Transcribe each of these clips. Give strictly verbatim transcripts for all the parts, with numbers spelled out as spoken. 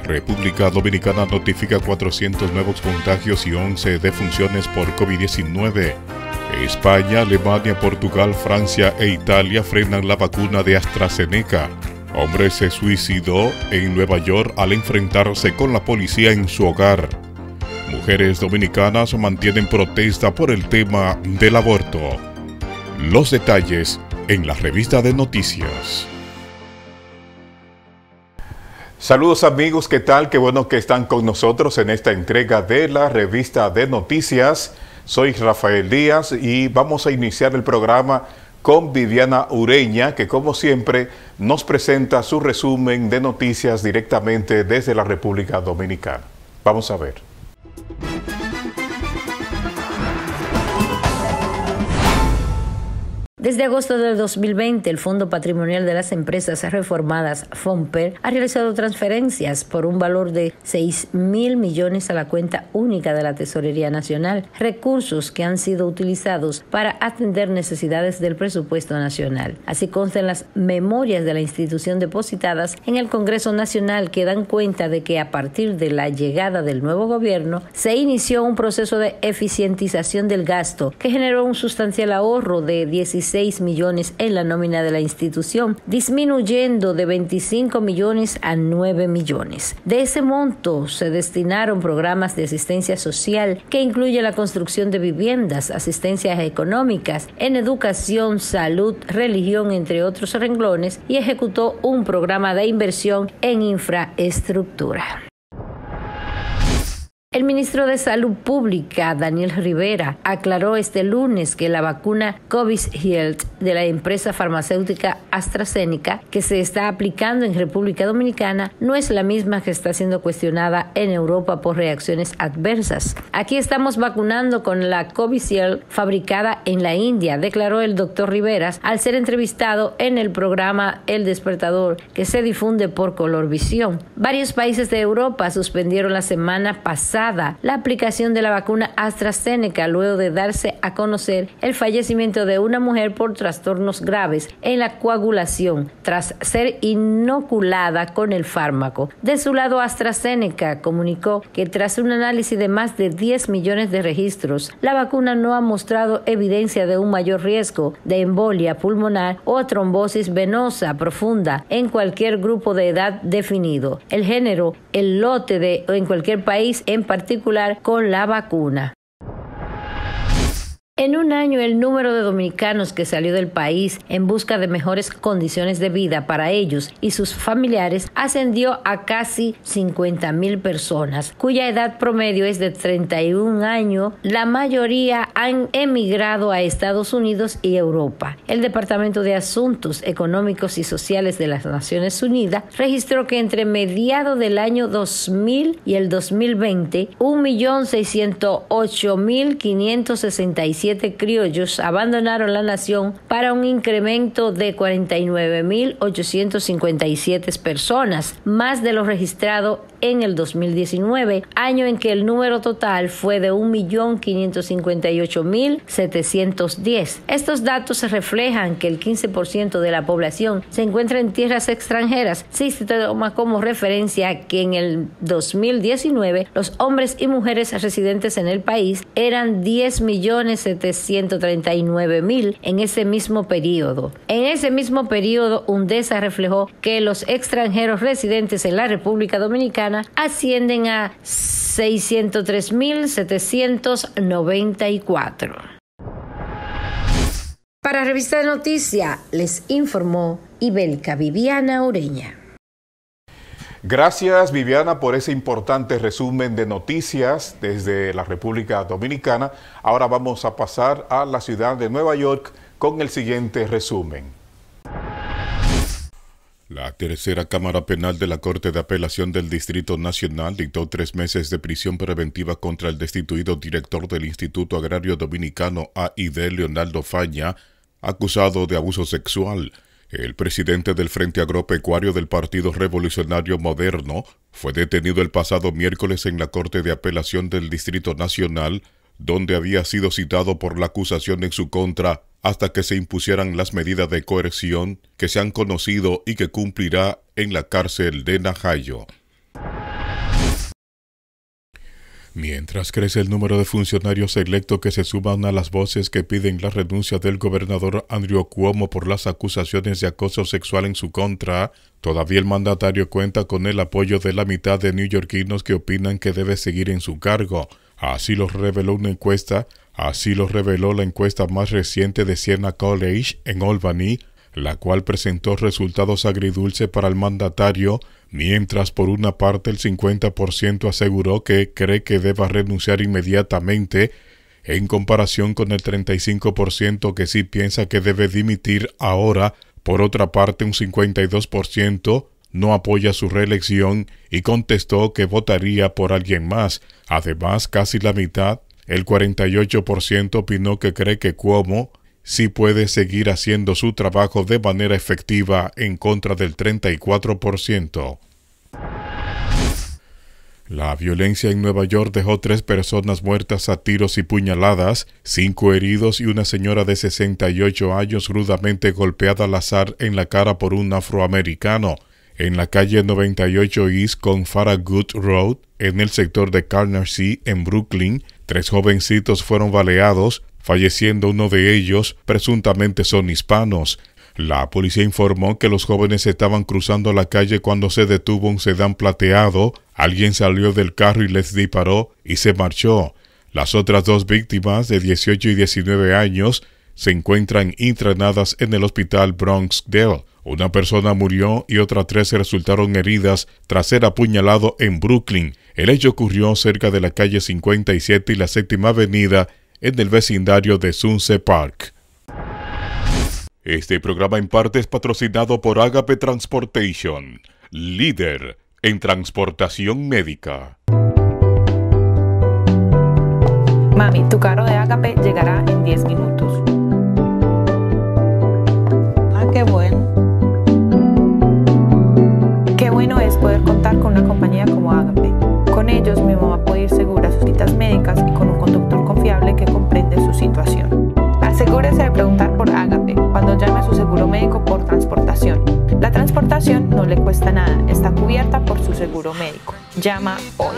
República Dominicana notifica cuatrocientos nuevos contagios y once defunciones por COVID diecinueve. España, Alemania, Portugal, Francia e Italia frenan la vacuna de AstraZeneca. Hombre se suicidó en Nueva York al enfrentarse con la policía en su hogar. Mujeres dominicanas mantienen protesta por el tema del aborto. Los detalles en la revista de noticias. Saludos amigos, ¿qué tal? Qué bueno que están con nosotros en esta entrega de la revista de noticias. Soy Rafael Díaz y vamos a iniciar el programa con Viviana Ureña, que como siempre nos presenta su resumen de noticias directamente desde la República Dominicana. Vamos a ver. Desde agosto del dos mil veinte, el Fondo Patrimonial de las Empresas Reformadas, FOMPER, ha realizado transferencias por un valor de seis mil millones a la cuenta única de la Tesorería Nacional, recursos que han sido utilizados para atender necesidades del presupuesto nacional. Así consta en las memorias de la institución depositadas en el Congreso Nacional, que dan cuenta de que a partir de la llegada del nuevo gobierno se inició un proceso de eficientización del gasto que generó un sustancial ahorro de dieciséis millones en la nómina de la institución, disminuyendo de veinticinco millones a nueve millones. De ese monto se destinaron programas de asistencia social que incluye la construcción de viviendas, asistencias económicas en educación, salud, religión, entre otros renglones, y ejecutó un programa de inversión en infraestructura. El ministro de Salud Pública, Daniel Rivera, aclaró este lunes que la vacuna Covishield de la empresa farmacéutica AstraZeneca, que se está aplicando en República Dominicana, no es la misma que está siendo cuestionada en Europa por reacciones adversas. Aquí estamos vacunando con la Covishield fabricada en la India, declaró el doctor Rivera al ser entrevistado en el programa El Despertador, que se difunde por Colorvisión. Varios países de Europa suspendieron la semana pasada la aplicación de la vacuna AstraZeneca luego de darse a conocer el fallecimiento de una mujer por trastornos graves en la coagulación tras ser inoculada con el fármaco. De su lado, AstraZeneca comunicó que tras un análisis de más de diez millones de registros, la vacuna no ha mostrado evidencia de un mayor riesgo de embolia pulmonar o trombosis venosa profunda en cualquier grupo de edad definido, el género, el lote de en cualquier país en particular con la vacuna. En un año, el número de dominicanos que salió del país en busca de mejores condiciones de vida para ellos y sus familiares ascendió a casi cincuenta mil personas, cuya edad promedio es de treinta y un años. La mayoría han emigrado a Estados Unidos y Europa. El Departamento de Asuntos Económicos y Sociales de las Naciones Unidas registró que entre mediados del año dos mil y el dos mil veinte, un millón seiscientos ocho mil quinientos sesenta y siete criollos abandonaron la nación, para un incremento de cuarenta y nueve mil ochocientos cincuenta y siete personas, más de lo registrado en el dos mil diecinueve, año en que el número total fue de un millón quinientos cincuenta y ocho mil setecientos diez. Estos datos reflejan que el quince por ciento de la población se encuentra en tierras extranjeras. Si se toma como referencia que en el dos mil diecinueve los hombres y mujeres residentes en el país eran diez millones setecientos treinta y nueve mil en ese mismo periodo. En ese mismo periodo, UNDESA reflejó que los extranjeros residentes en la República Dominicana ascienden a seiscientos tres mil setecientos noventa y cuatro. Para Revista de Noticias, les informó Ibelka Viviana Ureña. Gracias, Viviana, por ese importante resumen de noticias desde la República Dominicana. Ahora vamos a pasar a la ciudad de Nueva York con el siguiente resumen. La tercera Cámara Penal de la Corte de Apelación del Distrito Nacional dictó tres meses de prisión preventiva contra el destituido director del Instituto Agrario Dominicano A I D, Leonardo Faña, acusado de abuso sexual. El presidente del Frente Agropecuario del Partido Revolucionario Moderno fue detenido el pasado miércoles en la Corte de Apelación del Distrito Nacional, donde había sido citado por la acusación en su contra hasta que se impusieran las medidas de coerción que se han conocido y que cumplirá en la cárcel de Najayo. Mientras crece el número de funcionarios electos que se suman a las voces que piden la renuncia del gobernador Andrew Cuomo por las acusaciones de acoso sexual en su contra, todavía el mandatario cuenta con el apoyo de la mitad de neoyorquinos que opinan que debe seguir en su cargo. Así lo reveló una encuesta, así lo reveló la encuesta más reciente de Siena College en Albany, la cual presentó resultados agridulces para el mandatario, mientras por una parte el cincuenta por ciento aseguró que cree que deba renunciar inmediatamente, en comparación con el treinta y cinco por ciento que sí piensa que debe dimitir ahora. Por otra parte, un cincuenta y dos por ciento no apoya su reelección y contestó que votaría por alguien más. Además, casi la mitad, el cuarenta y ocho por ciento opinó que cree que Cuomo sí puede seguir haciendo su trabajo de manera efectiva, en contra del treinta y cuatro por ciento. La violencia en Nueva York dejó tres personas muertas a tiros y puñaladas, cinco heridos y una señora de sesenta y ocho años rudamente golpeada al azar en la cara por un afroamericano. En la calle noventa y ocho East con Farragut Road, en el sector de Canarsie, en Brooklyn, tres jovencitos fueron baleados, falleciendo uno de ellos. Presuntamente son hispanos. La policía informó que los jóvenes estaban cruzando la calle cuando se detuvo un sedán plateado. Alguien salió del carro y les disparó y se marchó. Las otras dos víctimas, de dieciocho y diecinueve años, se encuentran internadas en el hospital Bronxdale. Una persona murió y otras tres resultaron heridas tras ser apuñalado en Brooklyn. El hecho ocurrió cerca de la calle cincuenta y siete y la séptima avenida, en el vecindario de Sunset Park. Este programa en parte es patrocinado por Agape Transportation, líder en transportación médica. Mami, tu carro de Agape llegará en diez minutos. Ah, qué bueno. Qué bueno es poder contar con una compañía como Agape. Con ellos mi mamá puede ir segura a sus citas médicas y con un conductor confiable que comprende su situación. Asegúrese de preguntar por Agape cuando llame a su seguro médico por transportación. La transportación no le cuesta nada, está cubierta por su seguro médico. Llama hoy.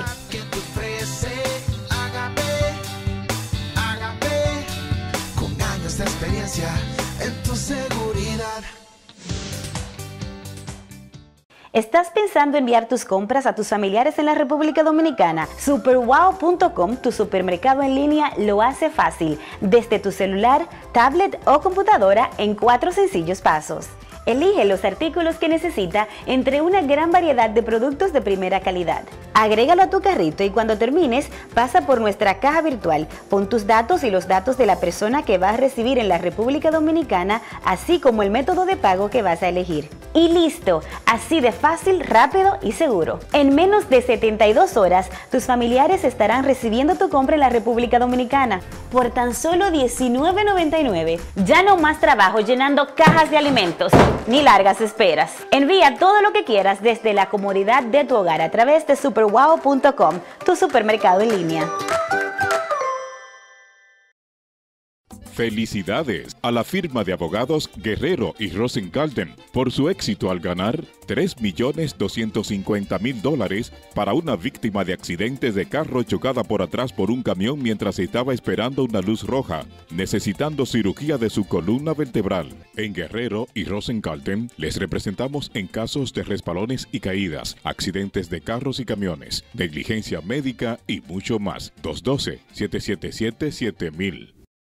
Con años de experiencia en tu seguridad. ¿Estás pensando enviar tus compras a tus familiares en la República Dominicana? super wow punto com, tu supermercado en línea, lo hace fácil, desde tu celular, tablet o computadora en cuatro sencillos pasos. Elige los artículos que necesita entre una gran variedad de productos de primera calidad. Agrégalo a tu carrito y cuando termines, pasa por nuestra caja virtual. Pon tus datos y los datos de la persona que vas a recibir en la República Dominicana, así como el método de pago que vas a elegir. Y listo, así de fácil, rápido y seguro. En menos de setenta y dos horas, tus familiares estarán recibiendo tu compra en la República Dominicana por tan solo diecinueve noventa y nueve. Ya no más trabajo llenando cajas de alimentos, ni largas esperas. Envía todo lo que quieras desde la comodidad de tu hogar a través de super wow punto com, tu supermercado en línea. Felicidades a la firma de abogados Guerrero y Rosenkalten por su éxito al ganar tres millones doscientos cincuenta mil dólares para una víctima de accidentes de carro chocada por atrás por un camión mientras estaba esperando una luz roja, necesitando cirugía de su columna vertebral. En Guerrero y Rosenkalten les representamos en casos de resbalones y caídas, accidentes de carros y camiones, negligencia médica y mucho más. dos uno dos, siete siete siete, siete mil.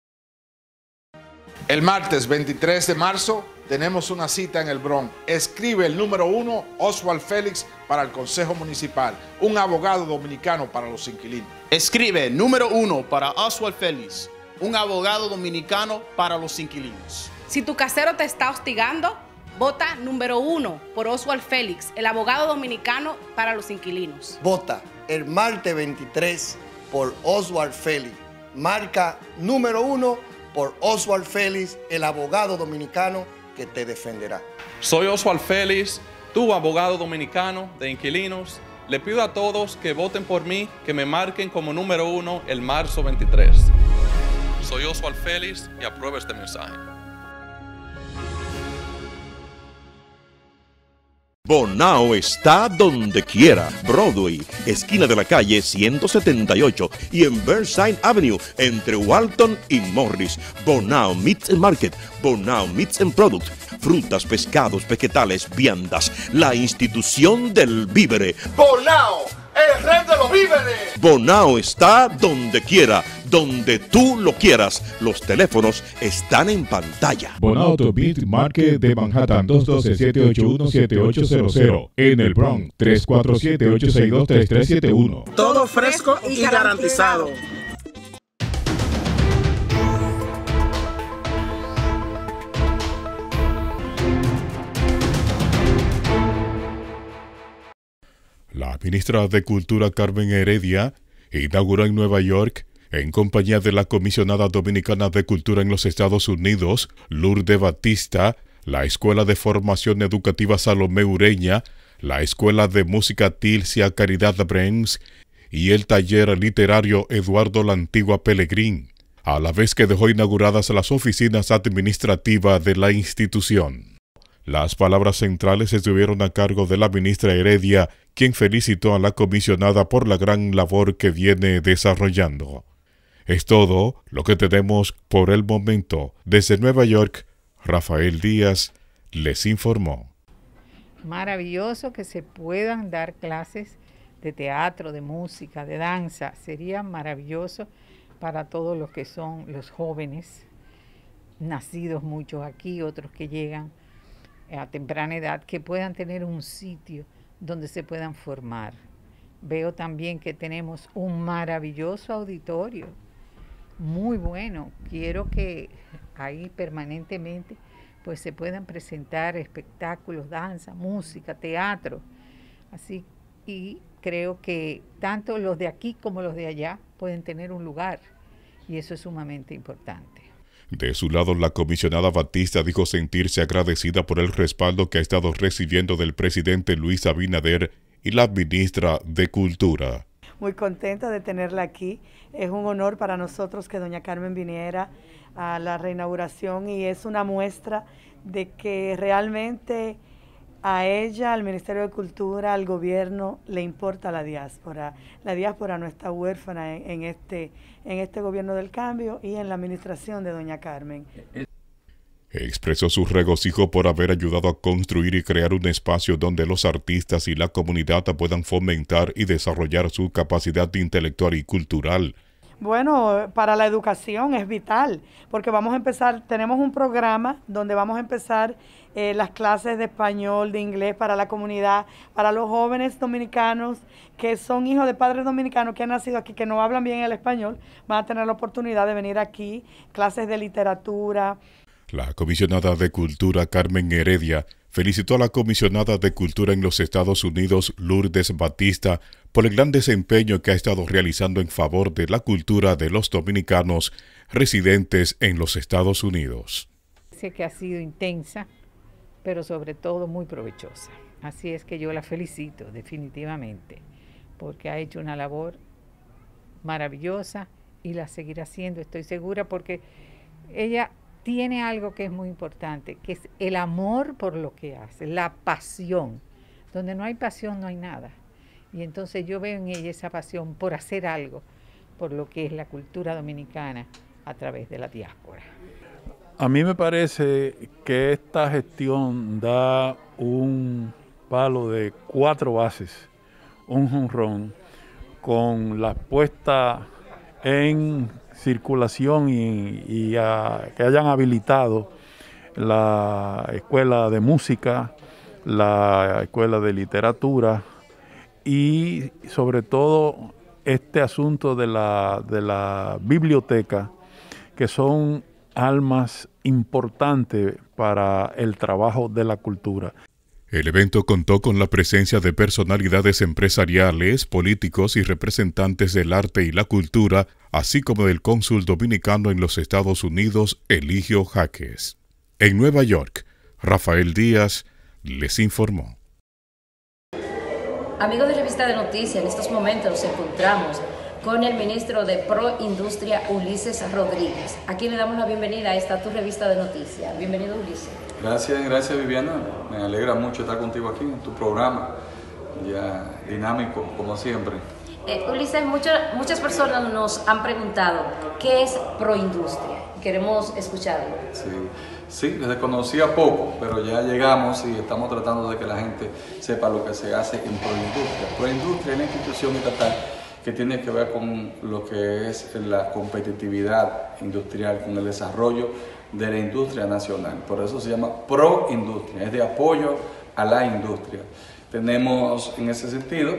El martes veintitrés de marzo tenemos una cita en el Bronx. Escribe el número uno, Oswald Félix, para el Consejo Municipal, un abogado dominicano para los inquilinos. Escribe número uno para Oswald Félix, un abogado dominicano para los inquilinos. Si tu casero te está hostigando, vota número uno por Oswald Félix, el abogado dominicano para los inquilinos. Vota el martes veintitrés por Oswald Félix. Marca número uno por Oswald Félix, el abogado dominicano que te defenderá. Soy Oswald Félix, tu abogado dominicano de inquilinos. Le pido a todos que voten por mí, que me marquen como número uno el marzo veintitrés. Soy Oswald Félix y apruebo este mensaje. Bonao está donde quiera. Broadway, esquina de la calle ciento setenta y ocho y en Burnside Avenue, entre Walton y Morris. Bonao Meats and Market, Bonao Meats and Products, frutas, pescados, vegetales, viandas, la institución del vívere. Bonao, el rey de los víveres. Bonao está donde quiera, donde tú lo quieras. Los teléfonos están en pantalla. Bonao Meat Market de Manhattan, dos uno dos, siete ocho uno, siete ocho cero cero. En el Bronx, tres cuatro siete, ocho seis dos, tres tres siete uno. Todo fresco y garantizado. La ministra de Cultura Carmen Heredia inauguró en Nueva York, en compañía de la comisionada dominicana de Cultura en los Estados Unidos, Lourdes Batista, la Escuela de Formación Educativa Salomé Ureña, la Escuela de Música Tilcia Caridad Brems y el taller literario Eduardo La Antigua Pelegrín, a la vez que dejó inauguradas las oficinas administrativas de la institución. Las palabras centrales estuvieron a cargo de la ministra Heredia, quien felicitó a la comisionada por la gran labor que viene desarrollando. Es todo lo que tenemos por el momento. Desde Nueva York, Rafael Díaz les informó. Maravilloso que se puedan dar clases de teatro, de música, de danza. Sería maravilloso para todos los que son los jóvenes, nacidos muchos aquí, otros que llegan a temprana edad, que puedan tener un sitio donde se puedan formar. Veo también que tenemos un maravilloso auditorio, muy bueno. Quiero que ahí permanentemente pues se puedan presentar espectáculos, danza, música, teatro. Así, y creo que tanto los de aquí como los de allá pueden tener un lugar, y eso es sumamente importante. De su lado, la comisionada Batista dijo sentirse agradecida por el respaldo que ha estado recibiendo del presidente Luis Abinader y la ministra de Cultura. Muy contenta de tenerla aquí. Es un honor para nosotros que doña Carmen viniera a la reinauguración, y es una muestra de que realmente a ella, al Ministerio de Cultura, al gobierno, le importa la diáspora. La diáspora no está huérfana en, en, este, en este gobierno del cambio y en la administración de doña Carmen. Expresó su regocijo por haber ayudado a construir y crear un espacio donde los artistas y la comunidad puedan fomentar y desarrollar su capacidad intelectual y cultural. Bueno, para la educación es vital, porque vamos a empezar, tenemos un programa donde vamos a empezar eh, las clases de español, de inglés para la comunidad, para los jóvenes dominicanos que son hijos de padres dominicanos que han nacido aquí, que no hablan bien el español, van a tener la oportunidad de venir aquí, clases de literatura. La comisionada de Cultura Carmen Heredia felicitó a la comisionada de Cultura en los Estados Unidos, Lourdes Batista, por el gran desempeño que ha estado realizando en favor de la cultura de los dominicanos residentes en los Estados Unidos. Sé que ha sido intensa, pero sobre todo muy provechosa. Así es que yo la felicito definitivamente, porque ha hecho una labor maravillosa y la seguirá haciendo, estoy segura, porque ella tiene algo que es muy importante, que es el amor por lo que hace, la pasión. Donde no hay pasión no hay nada. Y entonces yo veo en ella esa pasión por hacer algo, por lo que es la cultura dominicana a través de la diáspora. A mí me parece que esta gestión da un palo de cuatro bases, un jonrón, con la puesta en circulación y, y a, que hayan habilitado la escuela de música, la escuela de literatura y sobre todo este asunto de la, de la biblioteca, que son almas importantes para el trabajo de la cultura. El evento contó con la presencia de personalidades empresariales, políticos y representantes del arte y la cultura, así como del cónsul dominicano en los Estados Unidos, Eligio Jaques. En Nueva York, Rafael Díaz les informó. Amigos de Revista de Noticias, en estos momentos nos encontramos con el ministro de Proindustria, Ulises Rodríguez. Aquí le damos la bienvenida a esta tu revista de noticias. Bienvenido, Ulises. Gracias, gracias Viviana. Me alegra mucho estar contigo aquí en tu programa, ya dinámico como siempre. Eh, Ulises, muchas, muchas personas nos han preguntado ¿qué es Proindustria? Queremos escucharlo. Sí, sí, les desconocía poco, pero ya llegamos y estamos tratando de que la gente sepa lo que se hace en Proindustria. Proindustria es una institución estatal que tiene que ver con lo que es la competitividad industrial, con el desarrollo de la industria nacional. Por eso se llama Proindustria, es de apoyo a la industria. Tenemos en ese sentido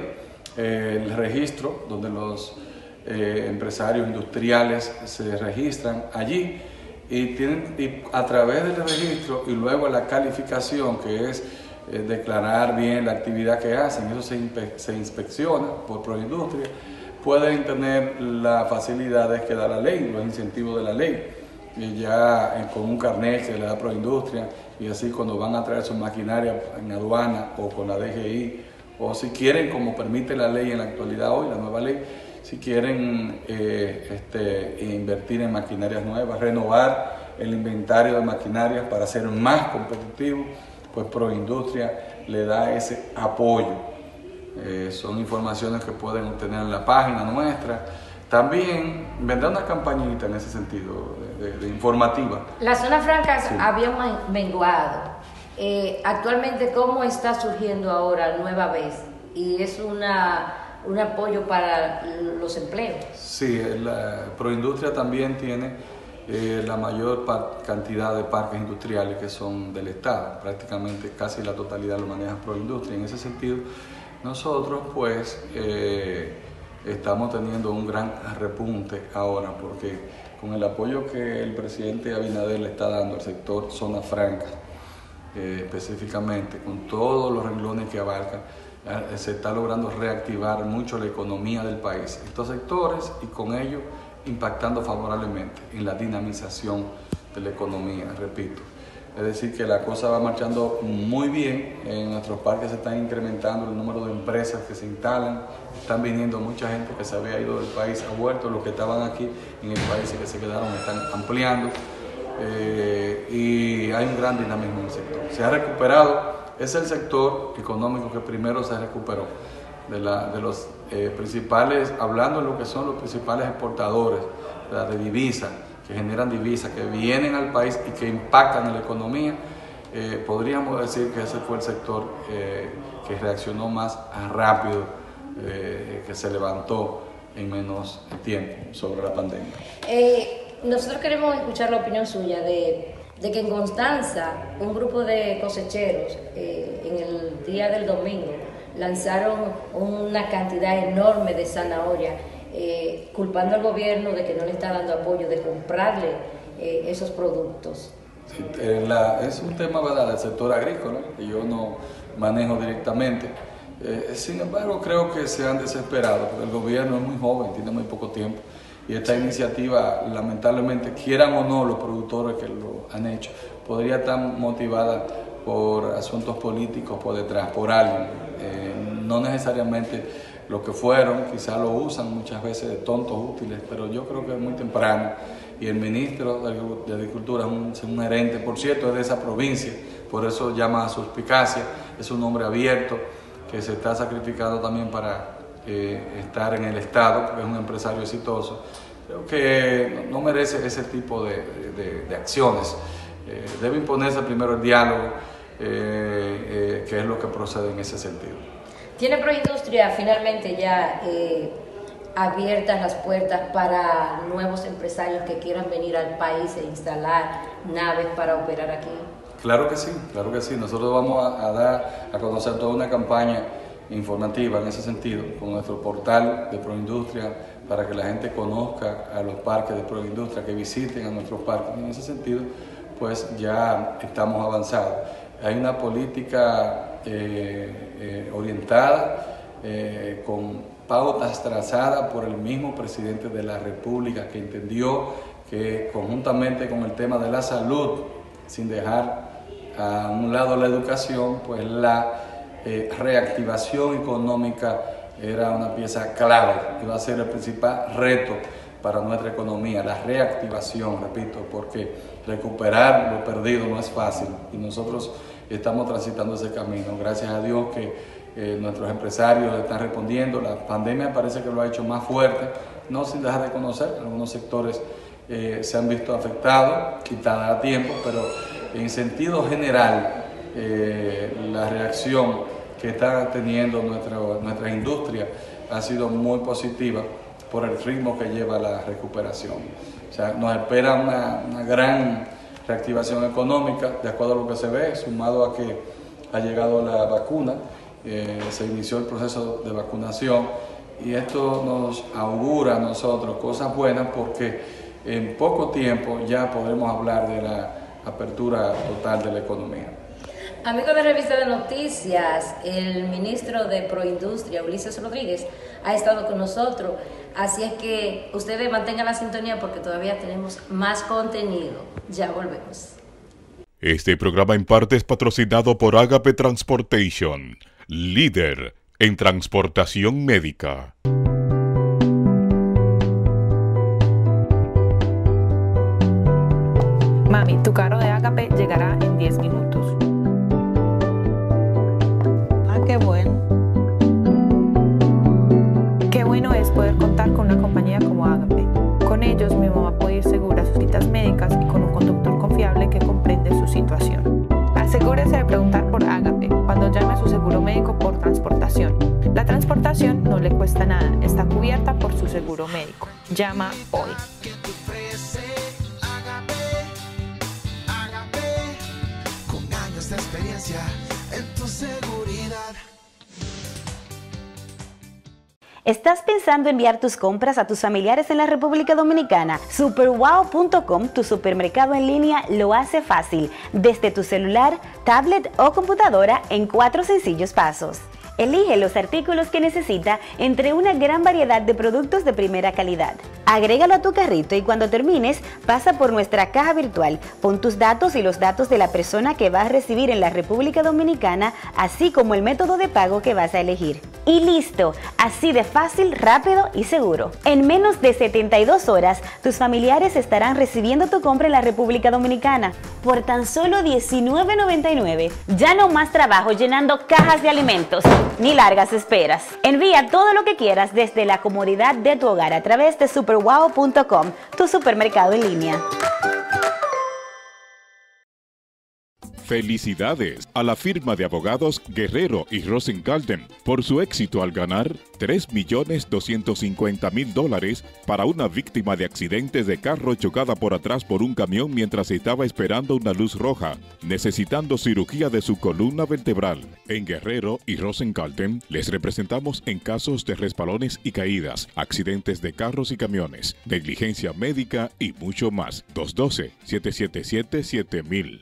eh, el registro donde los eh, empresarios industriales se registran allí y, tienen, y a través del registro y luego la calificación, que es eh, declarar bien la actividad que hacen, eso se, inspe se inspecciona por Proindustria, pueden tener las facilidades que da la ley, los incentivos de la ley, y ya eh, con un carnet que le da Proindustria, y así cuando van a traer su maquinaria en aduana o con la D G I, o si quieren, como permite la ley en la actualidad hoy, la nueva ley, si quieren eh, este, invertir en maquinarias nuevas, renovar el inventario de maquinarias para ser más competitivo, pues Proindustria le da ese apoyo. Eh, son informaciones que pueden obtener en la página nuestra. También vendrá una campañita en ese sentido, de, de, de informativa. Las zonas francas sí. habían menguado. Eh, actualmente, ¿cómo está surgiendo ahora nueva vez? Y es una, un apoyo para los empleos. Sí, la Proindustria también tiene eh, la mayor cantidad de parques industriales que son del Estado. Prácticamente casi la totalidad lo maneja Proindustria. En ese sentido, nosotros pues eh, estamos teniendo un gran repunte ahora porque con el apoyo que el presidente Abinader le está dando al sector zona franca, eh, específicamente con todos los renglones que abarca, eh, se está logrando reactivar mucho la economía del país, estos sectores, y con ello impactando favorablemente en la dinamización de la economía, repito. Es decir, que la cosa va marchando muy bien, en nuestros parques se están incrementando el número de empresas que se instalan, están viniendo mucha gente que se había ido del país, ha vuelto, los que estaban aquí en el país y que se quedaron están ampliando, eh, y hay un gran dinamismo en el sector. Se ha recuperado, es el sector económico que primero se recuperó, de, la, de los eh, principales, hablando de lo que son los principales exportadores de, de divisas, que generan divisas, que vienen al país y que impactan en la economía, eh, podríamos decir que ese fue el sector eh, que reaccionó más rápido, eh, que se levantó en menos tiempo sobre la pandemia. Eh, nosotros queremos escuchar la opinión suya de, de que en Constanza un grupo de cosecheros eh, en el día del domingo lanzaron una cantidad enorme de zanahoria, Eh, culpando al gobierno de que no le está dando apoyo, de comprarle eh, esos productos. Sí, eh, la, es un tema, ¿verdad?, del sector agrícola, que yo no manejo directamente. Eh, sin embargo, creo que se han desesperado, porque el gobierno es muy joven, tiene muy poco tiempo, y esta iniciativa, lamentablemente, quieran o no los productores que lo han hecho, podría estar motivada por asuntos políticos por detrás, por alguien, eh, no necesariamente lo que fueron, quizás lo usan muchas veces de tontos útiles, pero yo creo que es muy temprano, y el ministro de Agricultura es un, es un gerente, por cierto, es de esa provincia, por eso llama a suspicacia, es un hombre abierto que se está sacrificando también para eh, estar en el Estado, porque es un empresario exitoso. Creo que no, no merece ese tipo de, de, de acciones. Eh, debe imponerse primero el diálogo, eh, eh, que es lo que procede en ese sentido. ¿Tiene Proindustria finalmente ya eh, abiertas las puertas para nuevos empresarios que quieran venir al país e instalar naves para operar aquí? Claro que sí, claro que sí. Nosotros vamos a, a dar a conocer toda una campaña informativa en ese sentido, con nuestro portal de Proindustria, para que la gente conozca a los parques de Proindustria, que visiten a nuestros parques. En ese sentido, pues ya estamos avanzados. Hay una política eh, eh, orientada, eh, con pautas trazadas por el mismo presidente de la República, que entendió que conjuntamente con el tema de la salud, sin dejar a un lado la educación, pues la eh, reactivación económica era una pieza clave, que va a ser el principal reto para nuestra economía, la reactivación, repito, porque recuperar lo perdido no es fácil y nosotros estamos transitando ese camino. Gracias a Dios que eh, nuestros empresarios están respondiendo. La pandemia parece que lo ha hecho más fuerte, no sin dejar de conocer, algunos sectores eh, se han visto afectados, quitada a tiempo, pero en sentido general eh, la reacción que está teniendo nuestra, nuestra industria ha sido muy positiva por el ritmo que lleva la recuperación. O sea, nos espera una, una gran reactivación económica, de acuerdo a lo que se ve, sumado a que ha llegado la vacuna, eh, se inició el proceso de vacunación y esto nos augura a nosotros cosas buenas porque en poco tiempo ya podremos hablar de la apertura total de la economía. Amigos de Revista de Noticias, el ministro de Proindustria, Ulises Rodríguez, ha estado con nosotros, así es que ustedes mantengan la sintonía porque todavía tenemos más contenido. Ya volvemos. Este programa en parte es patrocinado por Agape Transportation, líder en transportación médica. Mami, tu carro de Agape llegará en diez minutos. Ah, qué bueno. Qué bueno es poder contar con una compañía como Agape. Con ellos mi mamá puede ir segura a sus citas médicas y con un conductor confiable que comprende su situación. Asegúrese de preguntar por Agape cuando llame a su seguro médico por transportación. La transportación no le cuesta nada, está cubierta por su seguro médico. Llama hoy. De experiencia en tu seguridad. ¿Estás pensando enviar tus compras a tus familiares en la República Dominicana? super wow punto com, tu supermercado en línea, lo hace fácil, desde tu celular, tablet o computadora en cuatro sencillos pasos. Elige los artículos que necesita entre una gran variedad de productos de primera calidad. Agrégalo a tu carrito y cuando termines, pasa por nuestra caja virtual. Pon tus datos y los datos de la persona que vas a recibir en la República Dominicana, así como el método de pago que vas a elegir. Y listo, así de fácil, rápido y seguro. En menos de setenta y dos horas, tus familiares estarán recibiendo tu compra en la República Dominicana por tan solo diecinueve noventa y nueve. Ya no más trabajo llenando cajas de alimentos, ni largas esperas. Envía todo lo que quieras desde la comodidad de tu hogar a través de super wow punto com, tu supermercado en línea. Felicidades a la firma de abogados Guerrero y Rosenkalden por su éxito al ganar tres millones doscientos cincuenta mil dólares para una víctima de accidentes de carro chocada por atrás por un camión mientras estaba esperando una luz roja, necesitando cirugía de su columna vertebral. En Guerrero y Rosenkalden les representamos en casos de resbalones y caídas, accidentes de carros y camiones, negligencia médica y mucho más. dos uno dos, siete siete siete, siete mil.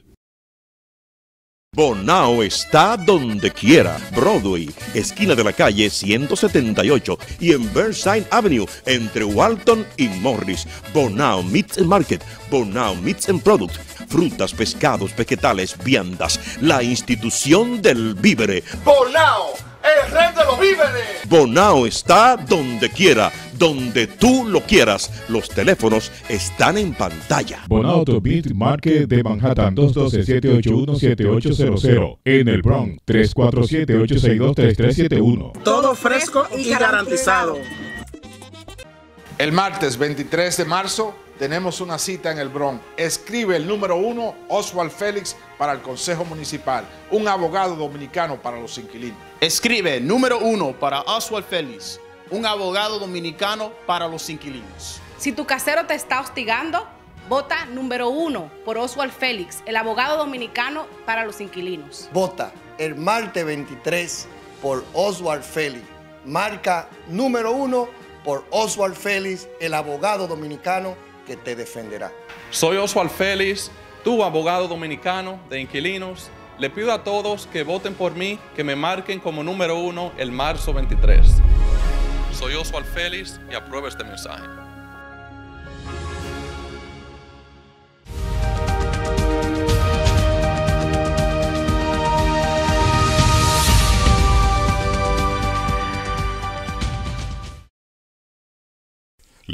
Bonao está donde quiera. Broadway, esquina de la calle ciento setenta y ocho y en Burnside Avenue entre Walton y Morris. Bonao Meats and Market, Bonao Meats and Products, frutas, pescados, vegetales, viandas, la institución del vívere. Bonao, el rey de los víveres. Bonao está donde quiera, donde tú lo quieras. Los teléfonos están en pantalla. Bonao Meat Market de Manhattan, dos uno dos, siete ocho uno, siete ocho cero cero. En el Bronx, tres cuatro siete, ocho seis dos, tres tres siete uno. Todo fresco y garantizado. El martes veintitrés de marzo tenemos una cita en el Bronx. Escribe el número uno, Oswald Félix, para el Consejo Municipal, un abogado dominicano para los inquilinos. Escribe número uno para Oswald Félix, un abogado dominicano para los inquilinos. Si tu casero te está hostigando, vota número uno por Oswald Félix, el abogado dominicano para los inquilinos. Vota el martes veintitrés por Oswald Félix. Marca número uno por Oswald Félix, el abogado dominicano que te defenderá. Soy Oswald Félix, tu abogado dominicano de inquilinos. Le pido a todos que voten por mí, que me marquen como número uno el marzo veintitrés. Soy Oswald Félix y apruebo este mensaje.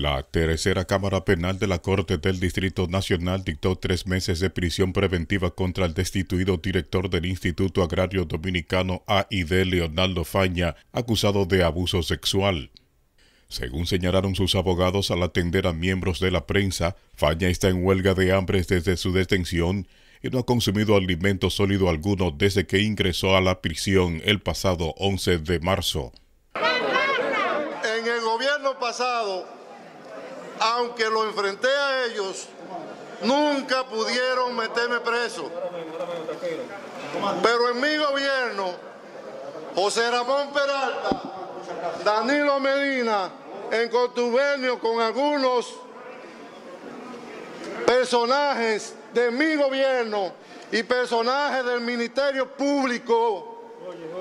La tercera Cámara Penal de la Corte del Distrito Nacional dictó tres meses de prisión preventiva contra el destituido director del Instituto Agrario Dominicano A I D, Leonardo Faña, acusado de abuso sexual. Según señalaron sus abogados al atender a miembros de la prensa, Faña está en huelga de hambre desde su detención y no ha consumido alimento sólido alguno desde que ingresó a la prisión el pasado once de marzo. En el gobierno pasado, aunque lo enfrenté a ellos, nunca pudieron meterme preso. Pero en mi gobierno, José Ramón Peralta, Danilo Medina, en contubernio con algunos personajes de mi gobierno y personajes del Ministerio Público,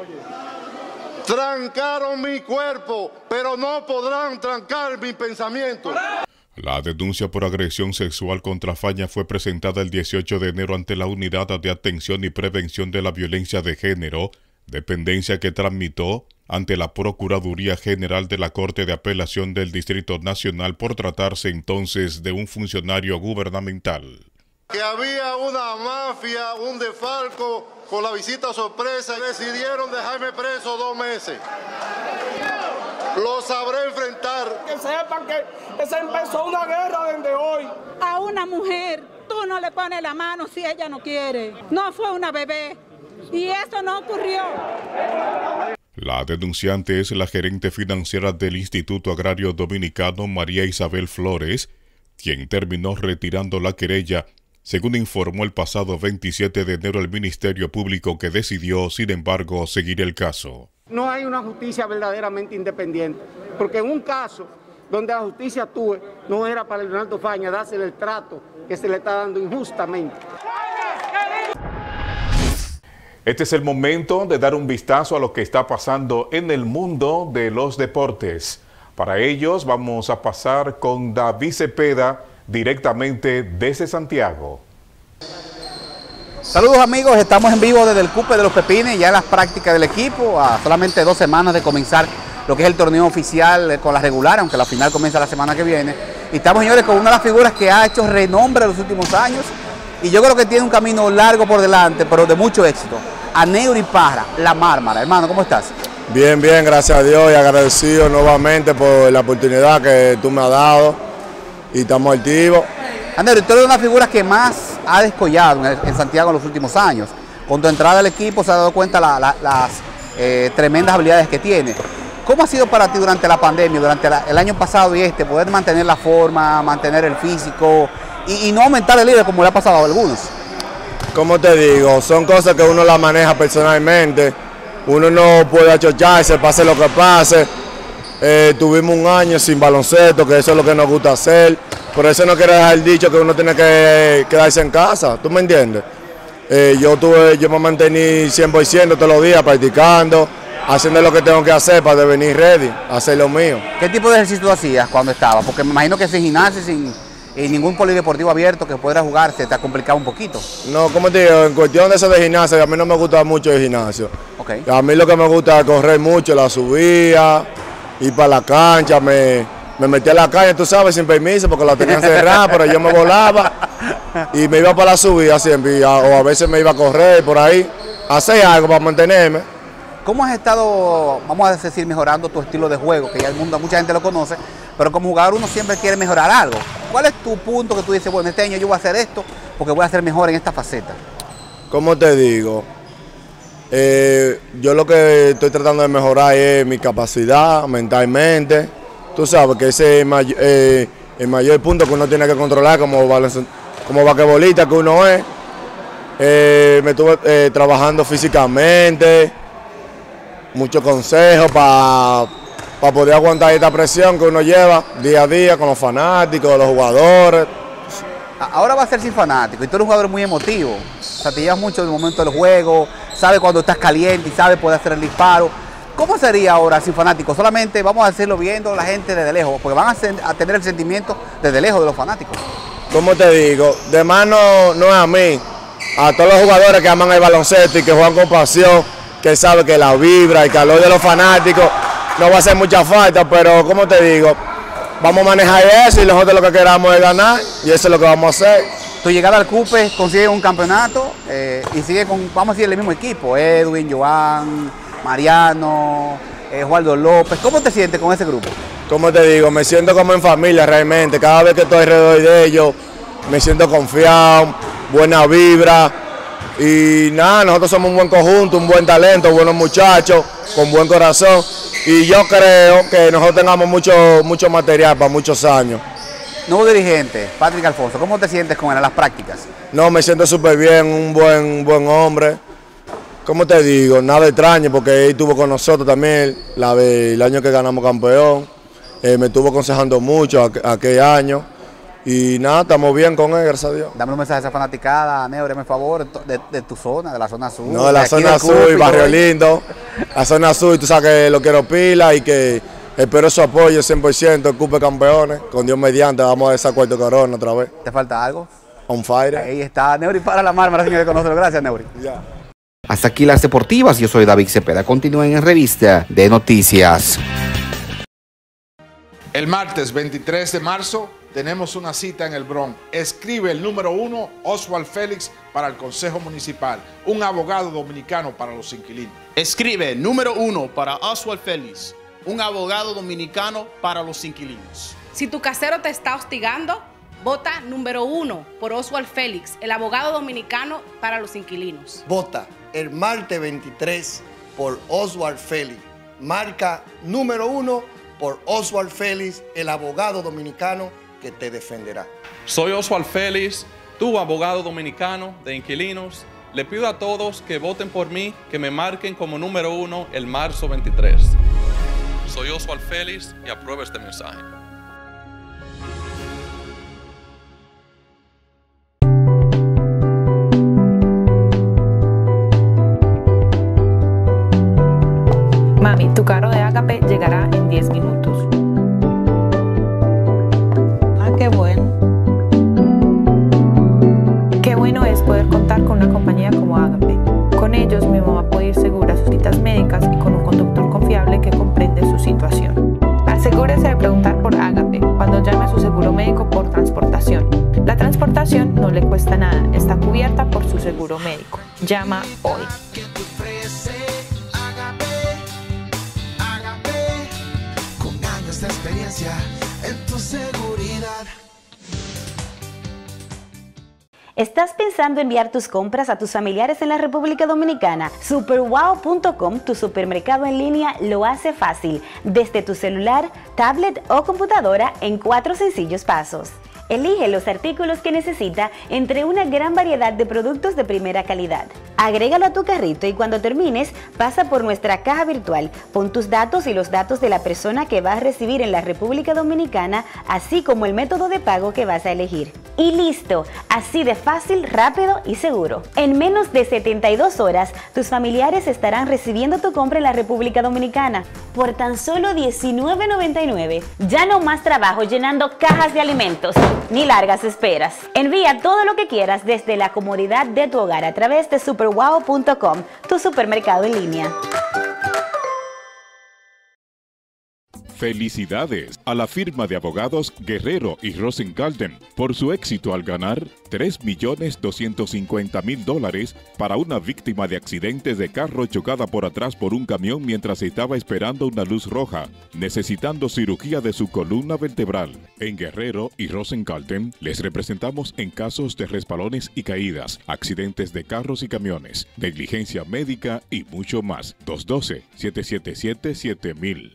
trancaron mi cuerpo, pero no podrán trancar mi pensamiento. La denuncia por agresión sexual contra Faña fue presentada el dieciocho de enero ante la Unidad de Atención y Prevención de la Violencia de Género, dependencia que tramitó ante la Procuraduría General de la Corte de Apelación del Distrito Nacional por tratarse entonces de un funcionario gubernamental. Que había una mafia, un desfalco con la visita sorpresa y decidieron dejarme preso dos meses. Lo sabré enfrentar. Que sepan que se empezó una guerra desde hoy. A una mujer, tú no le pones la mano si ella no quiere. No fue una bebé. Y eso no ocurrió. La denunciante es la gerente financiera del Instituto Agrario Dominicano, María Isabel Flores, quien terminó retirando la querella, según informó el pasado veintisiete de enero el Ministerio Público, que decidió, sin embargo, seguir el caso. No hay una justicia verdaderamente independiente, porque en un caso donde la justicia actúe, no era para Leonardo Faña dársele el trato que se le está dando injustamente. Este es el momento de dar un vistazo a lo que está pasando en el mundo de los deportes. Para ellos vamos a pasar con David Cepeda, directamente desde Santiago. Saludos amigos, estamos en vivo desde el Cupe de los Pepines, ya en las prácticas del equipo, a solamente dos semanas de comenzar lo que es el torneo oficial con la regular, aunque la final comienza la semana que viene. Y estamos, señores, con una de las figuras que ha hecho renombre en los últimos años, y yo creo que tiene un camino largo por delante, pero de mucho éxito. Aneuri Parra, La Mármara. Hermano, ¿cómo estás? Bien, bien, gracias a Dios y agradecido nuevamente por la oportunidad que tú me has dado y estamos activos. Aneuri, tú eres una de las figuras que más ha descollado en Santiago en los últimos años. Con tu entrada al equipo se ha dado cuenta la, la, las eh, tremendas habilidades que tiene. ¿Cómo ha sido para ti durante la pandemia, durante la, el año pasado y este, poder mantener la forma, mantener el físico y, y no aumentar el líder como le ha pasado a algunos? Como te digo, son cosas que uno las maneja personalmente. Uno no puede achocharse, pase lo que pase. Eh, tuvimos un año sin baloncesto, que eso es lo que nos gusta hacer. Por eso no quiero dejar dicho que uno tiene que quedarse en casa, ¿tú me entiendes? Eh, yo, tuve, yo me mantení cien por ciento todos los días practicando, haciendo lo que tengo que hacer para venir ready, hacer lo mío. ¿Qué tipo de ejercicio tú hacías cuando estabas? Porque me imagino que sin gimnasio, sin y ningún polideportivo abierto que pudiera jugar, se te ha complicado un poquito. No, como te digo, en cuestión de eso de gimnasio, a mí no me gusta mucho el gimnasio. Okay. A mí lo que me gusta es correr mucho, la subía, ir para la cancha, me, me metí a la calle, tú sabes, sin permiso, porque la tenían cerrada, pero yo me volaba y me iba para la subida siempre, o a veces me iba a correr por ahí, hacer algo para mantenerme. ¿Cómo has estado, vamos a decir, mejorando tu estilo de juego? Que ya el mundo, mucha gente lo conoce, pero como jugador uno siempre quiere mejorar algo. ¿Cuál es tu punto que tú dices, bueno, este año yo voy a hacer esto porque voy a ser mejor en esta faceta? Como te digo, eh, yo lo que estoy tratando de mejorar es mi capacidad mentalmente. Tú sabes que ese es el mayor, eh, el mayor punto que uno tiene que controlar como, como basquetbolista que uno es. Eh, me estuve eh, trabajando físicamente, muchos consejos para pa poder aguantar esta presión que uno lleva día a día con los fanáticos, los jugadores. Ahora va a ser sin fanáticos y tú eres un jugador muy emotivo, o sea, te llevas mucho del momento del juego, sabes cuando estás caliente y sabes poder hacer el disparo. ¿Cómo sería ahora sin fanáticos? Solamente vamos a hacerlo viendo la gente desde lejos, porque van a, ser, a tener el sentimiento desde lejos de los fanáticos. Como te digo, de más no, no es a mí, a todos los jugadores que aman el baloncesto y que juegan con pasión, que saben que la vibra, el calor de los fanáticos no va a hacer mucha falta, pero como te digo, vamos a manejar eso y nosotros lo que queramos es ganar y eso es lo que vamos a hacer. Tu llegada al CUPE consigue un campeonato eh, y sigue con, vamos a decir, el mismo equipo, Edwin, Joan, Mariano, eh, Waldo López. ¿Cómo te sientes con ese grupo? Como te digo, me siento como en familia realmente. Cada vez que estoy alrededor de ellos, me siento confiado, buena vibra. Y nada, nosotros somos un buen conjunto, un buen talento, buenos muchachos, con buen corazón. Y yo creo que nosotros tengamos mucho, mucho material para muchos años. Nuevo dirigente, Patrick Alfonso, ¿cómo te sientes con él en las prácticas? No, me siento súper bien, un buen, buen hombre. ¿Cómo te digo? Nada extraño porque él estuvo con nosotros también la, el año que ganamos campeón. Eh, me estuvo aconsejando mucho aqu aquel año. Y nada, estamos bien con él, gracias a Dios. Dame un mensaje a esa fanaticada, Neo, dame favor, de, de tu zona, de la zona sur. No, de la de zona sur, Barrio Lindo. La zona sur, tú sabes que lo quiero pila y que espero su apoyo cien por ciento, el CUPE campeones. Con Dios mediante, vamos a esa cuarta corona otra vez. ¿Te falta algo? On fire. Ahí está, Neuri para la mármara, señores, conocerlo. Gracias, Neuri. Ya. Hasta aquí las deportivas, yo soy David Cepeda. Continúen en Revista de Noticias. El martes veintitrés de marzo tenemos una cita en el Bronx. Escribe el número uno, Oswald Félix, para el Consejo Municipal, un abogado dominicano para los inquilinos. Escribe número uno para Oswald Félix, un abogado dominicano para los inquilinos. Si tu casero te está hostigando, vota número uno por Oswald Félix, el abogado dominicano para los inquilinos. Vota el martes veintitrés por Oswald Félix. Marca número uno por Oswald Félix, el abogado dominicano que te defenderá. Soy Oswald Félix, tu abogado dominicano de inquilinos. Le pido a todos que voten por mí, que me marquen como número uno el marzo veintitrés. Soy Oswald Félix y apruebo este mensaje. Mami, tu carro de Ágape llegará en diez minutos. Ah, qué bueno. Qué bueno es poder contar con una compañía como Ágape. Con ellos mi mamá puede ir segura a sus citas médicas y con un conductor confiable que comprende su situación. Asegúrese de preguntar por Ágape cuando llame a su seguro médico por transportación. La transportación no le cuesta nada, está cubierta por su seguro médico. Llama hoy. De experiencia en tu seguridad. ¿Estás pensando enviar tus compras a tus familiares en la República Dominicana? super wow punto com, tu supermercado en línea, lo hace fácil, desde tu celular, tablet o computadora en cuatro sencillos pasos. Elige los artículos que necesita entre una gran variedad de productos de primera calidad. Agrégalo a tu carrito y cuando termines, pasa por nuestra caja virtual. Pon tus datos y los datos de la persona que vas a recibir en la República Dominicana, así como el método de pago que vas a elegir. Y listo, así de fácil, rápido y seguro. En menos de setenta y dos horas, tus familiares estarán recibiendo tu compra en la República Dominicana por tan solo diecinueve noventa y nueve. Ya no más trabajo llenando cajas de alimentos, ni largas esperas. Envía todo lo que quieras desde la comodidad de tu hogar a través de super wow punto com, tu supermercado en línea. Felicidades a la firma de abogados Guerrero y Rosenkalden por su éxito al ganar tres millones doscientos cincuenta mil dólares para una víctima de accidente de carro chocada por atrás por un camión mientras estaba esperando una luz roja, necesitando cirugía de su columna vertebral. En Guerrero y Rosenkalden les representamos en casos de respalones y caídas, accidentes de carros y camiones, negligencia médica y mucho más. dos uno dos, siete siete siete, siete mil.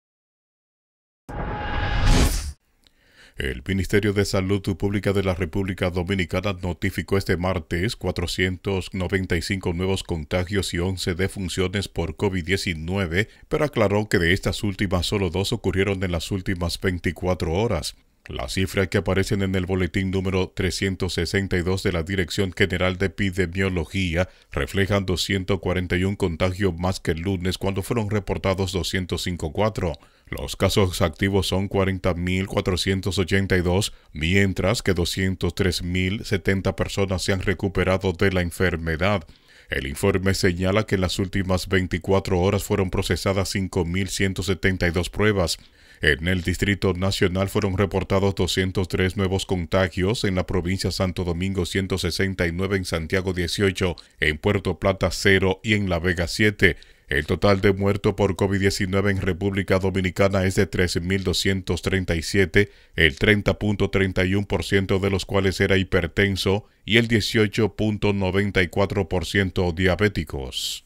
El Ministerio de Salud Pública de la República Dominicana notificó este martes cuatrocientos noventa y cinco nuevos contagios y once defunciones por COVID diecinueve, pero aclaró que de estas últimas solo dos ocurrieron en las últimas veinticuatro horas. Las cifras que aparecen en el boletín número trescientos sesenta y dos de la Dirección General de Epidemiología reflejan doscientos cuarenta y uno contagios más que el lunes, cuando fueron reportados doscientos cincuenta y cuatro. Los casos activos son cuarenta mil cuatrocientos ochenta y dos, mientras que doscientos tres mil setenta personas se han recuperado de la enfermedad. El informe señala que en las últimas veinticuatro horas fueron procesadas cinco mil ciento setenta y dos pruebas. En el Distrito Nacional fueron reportados doscientos tres nuevos contagios, en la provincia Santo Domingo ciento sesenta y nueve, en Santiago dieciocho, en Puerto Plata cero y en La Vega siete. El total de muertos por COVID diecinueve en República Dominicana es de trece mil doscientos treinta y siete, el treinta punto treinta y uno por ciento de los cuales era hipertenso y el dieciocho punto noventa y cuatro por ciento diabéticos.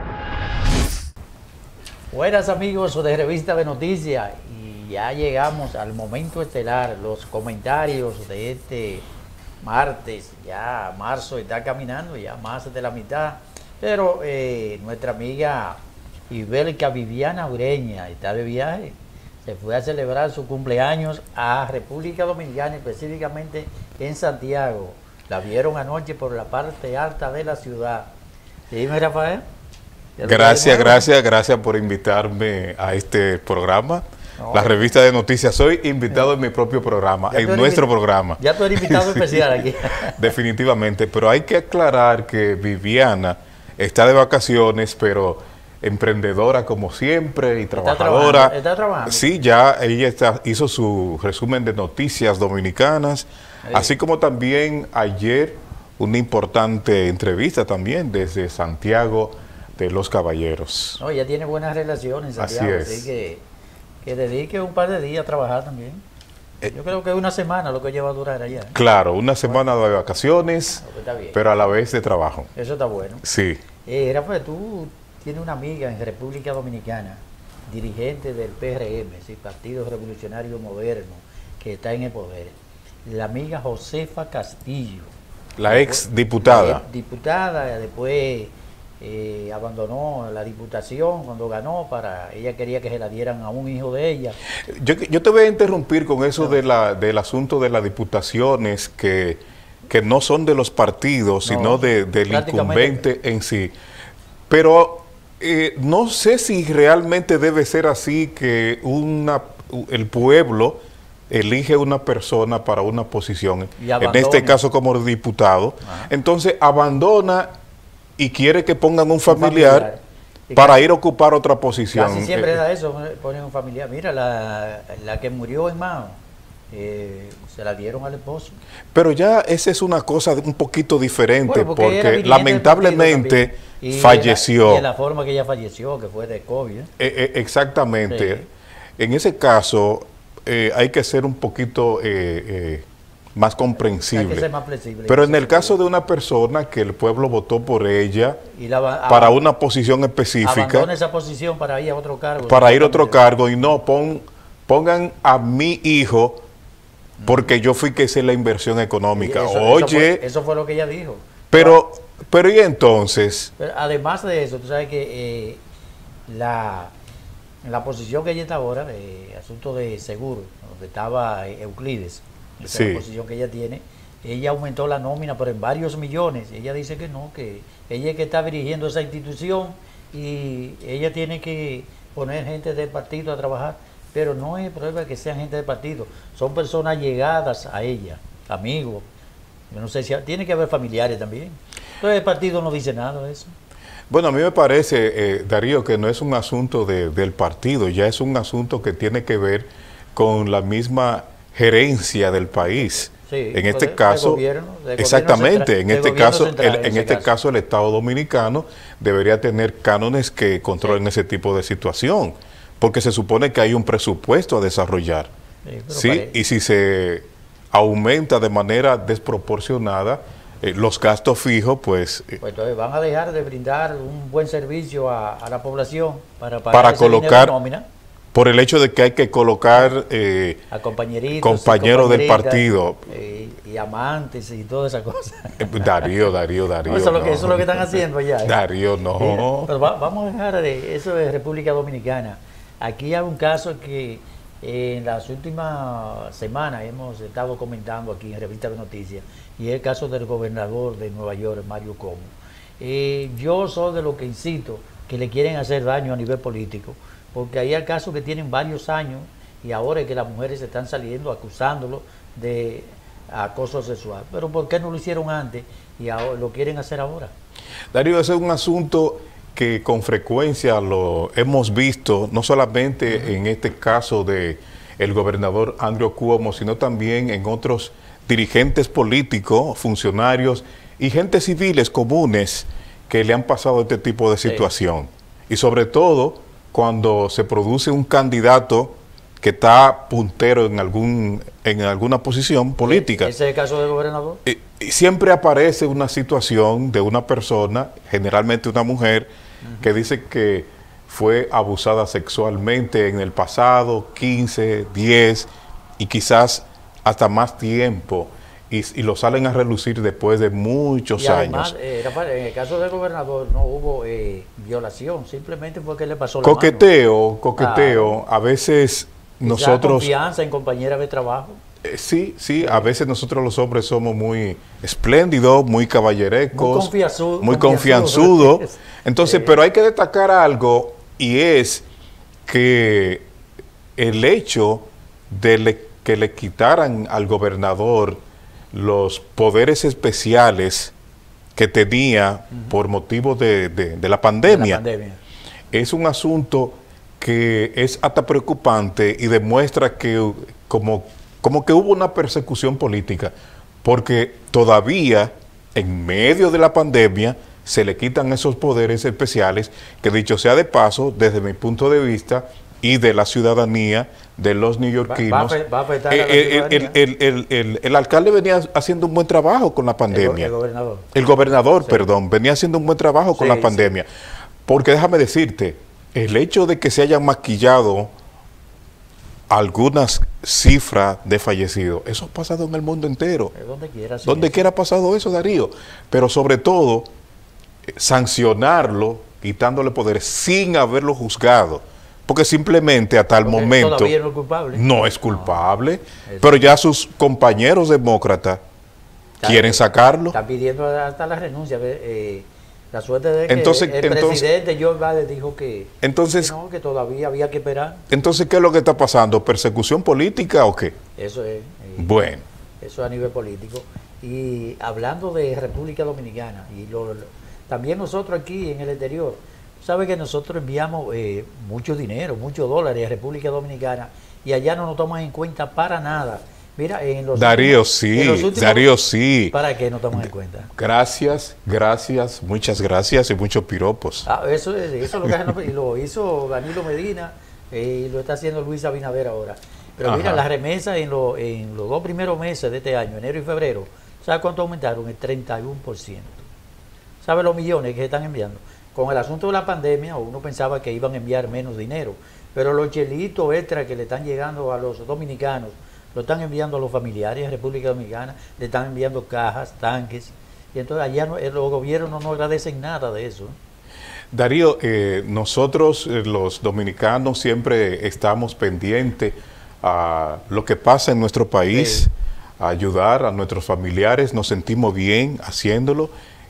Buenas amigos de Revista de Noticias, y ya llegamos al momento estelar, los comentarios de este martes. Ya marzo está caminando, ya más de la mitad, pero eh, nuestra amiga Ibérica Viviana Ureña está de viaje, se fue a celebrar su cumpleaños a República Dominicana, específicamente en Santiago. La vieron anoche por la parte alta de la ciudad. Dime, Rafael. Gracias, gracias, gracias por invitarme a este programa, no, la Revista de Noticias. Soy invitado en mi propio programa, en nuestro programa. Ya tú eres invitado especial aquí. Definitivamente, pero hay que aclarar que Viviana está de vacaciones, pero emprendedora como siempre y trabajadora. ¿Está trabajando? ¿Está trabajando? Sí, ya ella está, hizo su resumen de noticias dominicanas, sí. Así como también ayer una importante entrevista también desde Santiago de los Caballeros. No, ella tiene buenas relaciones, Santiago, así es. Así que, que dedique un par de días a trabajar también. Eh, Yo creo que una semana lo que lleva a durar allá. Claro, una semana bueno. de vacaciones, no, está bien. Pero a la vez de trabajo. Eso está bueno. Sí. Eh, Rafael, tú tienes una amiga en República Dominicana, dirigente del P R M, ¿sí? Partido Revolucionario Moderno, que está en el poder. La amiga Josefa Castillo. La ex diputada. La diputada, después eh, abandonó la diputación cuando ganó, para ella quería que se la dieran a un hijo de ella. Yo, yo te voy a interrumpir con eso no. de la, del asunto de las diputaciones que, que no son de los partidos, no, sino de, del incumbente en sí. Pero eh, no sé si realmente debe ser así, que una, el pueblo elige una persona para una posición, en este caso como diputado. Ajá. Entonces abandona y quiere que pongan un familiar, un familiar. para casi, ir a ocupar otra posición. Casi siempre eh, da eso, ponen un familiar. Mira, la, la que murió en Mao, eh, se la dieron al esposo. Pero ya esa es una cosa un poquito diferente, bueno, porque, porque lamentablemente y falleció. De la, de la forma que ella falleció, que fue de COVID. ¿eh? Eh, eh, exactamente. Sí. En ese caso, Eh, hay que ser un poquito eh, eh, más comprensible. Hay que ser más flexible. Pero en el caso de una persona que el pueblo votó por ella y la, para una posición específica, abandona esa posición para ir a otro cargo. Para ir a otro cargo y no pon, pongan a mi hijo porque yo fui que hice la inversión económica. Eso, Oye, eso fue, eso fue lo que ella dijo. Pero, pero y entonces. Pero además de eso, tú sabes que eh, la En la posición que ella está ahora, de asunto de seguro, donde estaba Euclides, esa sí. es la posición que ella tiene, ella aumentó la nómina, pero en varios millones. Ella dice que no, que ella es que está dirigiendo esa institución y ella tiene que poner gente del partido a trabajar, pero no es prueba que sean gente del partido, son personas llegadas a ella, amigos. Yo no sé si tiene que haber familiares también. Entonces el partido no dice nada de eso. Bueno, a mí me parece, eh, Darío, que no es un asunto de, del partido, ya es un asunto que tiene que ver con la misma gerencia del país. Sí, en este de, caso, de gobierno, de exactamente, central, en este caso, central, el, en, en este caso. caso el Estado Dominicano debería tener cánones que controlen sí. ese tipo de situación, porque se supone que hay un presupuesto a desarrollar, sí, ¿sí? Y si se aumenta de manera desproporcionada Eh, los gastos fijos, pues... Eh, pues entonces van a dejar de brindar un buen servicio a, a la población para pagar para ese colocar, dinero de nómina. Por el hecho de que hay que colocar eh, a compañeritos, compañeros del partido. Eh, y amantes y todas esas cosas. Darío, Darío, Darío. No, eso, es lo no. que, eso es lo que están haciendo ya. ¿eh? Darío, no. Mira, pero va, vamos a dejar de eso de República Dominicana. Aquí hay un caso que eh, en las últimas semanas hemos estado comentando aquí en Revista de Noticias, y es el caso del gobernador de Nueva York, Mario Cuomo. Eh, yo soy de los que incito que le quieren hacer daño a nivel político, porque hay casos que tienen varios años y ahora es que las mujeres están saliendo acusándolo de acoso sexual. Pero ¿por qué no lo hicieron antes y ahora lo quieren hacer ahora? Darío, ese es un asunto que con frecuencia lo hemos visto, no solamente uh-huh. en este caso de el gobernador Andrew Cuomo, sino también en otros dirigentes políticos, funcionarios y gente civiles comunes que le han pasado este tipo de situación. Sí. Y sobre todo cuando se produce un candidato que está puntero en algún en alguna posición política. ¿Ese es el caso del gobernador? Y, y siempre aparece una situación de una persona, generalmente una mujer, uh-huh. que dice que fue abusada sexualmente en el pasado, quince, diez y quizás hasta más tiempo, y, y lo salen a relucir después de muchos y además, años. Eh, era, en el caso del gobernador no hubo eh, violación, simplemente fue que le pasó la coqueteo, mano. Coqueteo, ah, a veces nosotros... confianza en compañera de trabajo. Eh, sí, sí, a veces nosotros los hombres somos muy espléndidos, muy caballerescos, muy confianzudos. Muy confianzudo. Entonces, eh. pero hay que destacar algo, y es que el hecho de le, que le quitaran al gobernador los poderes especiales que tenía uh-huh. por motivo de, de, de, la pandemia, de la pandemia es un asunto que es hasta preocupante y demuestra que como, como que hubo una persecución política, porque todavía en medio de la pandemia se le quitan esos poderes especiales que, dicho sea de paso, desde mi punto de vista y de la ciudadanía de los neoyorquinos, va, va a afectar eh, a la el, el, el, el, el, el alcalde venía haciendo un buen trabajo con la pandemia. El, el gobernador. El gobernador, sí. perdón, venía haciendo un buen trabajo con sí, la pandemia. Sí. Porque déjame decirte, el hecho de que se hayan maquillado algunas cifras de fallecidos, eso ha pasado en el mundo entero. Donde quiera, sí, Donde quiera ha pasado eso, Darío. Pero sobre todo, sancionarlo, quitándole poderes sin haberlo juzgado. Porque simplemente a tal Porque momento todavía no es culpable. No es culpable, no, pero ya sus compañeros demócratas está, quieren sacarlo. Están pidiendo hasta la renuncia. Eh, la suerte de que entonces, el entonces, presidente Joe Biden dijo que, entonces, que, no, que todavía había que esperar. Entonces, ¿qué es lo que está pasando? ¿Persecución política o qué? Eso es. Eh, bueno. Eso a nivel político. Y hablando de República Dominicana, y lo, lo, también nosotros aquí en el exterior, sabe que nosotros enviamos eh, mucho dinero, muchos dólares a República Dominicana y allá no nos toman en cuenta para nada. Mira, en los Darío, últimos, sí, en los últimos, Darío, sí. ¿Para qué no toman en cuenta? Gracias, gracias, muchas gracias y muchos piropos. Ah, eso, es, eso es lo que lo hizo Danilo Medina eh, y lo está haciendo Luis Abinader ahora. Pero Ajá. mira, las remesas en, lo, en los dos primeros meses de este año, enero y febrero, ¿sabe cuánto aumentaron? El treinta y uno por ciento. ¿Sabe los millones que se están enviando? Con el asunto de la pandemia, uno pensaba que iban a enviar menos dinero, pero los chelitos extra que le están llegando a los dominicanos, lo están enviando a los familiares de República Dominicana, le están enviando cajas, tanques, y entonces allá no, los gobiernos no nos agradecen nada de eso. Darío, eh, nosotros eh, los dominicanos siempre estamos pendientes a lo que pasa en nuestro país, sí. a ayudar a nuestros familiares, nos sentimos bien haciéndolo,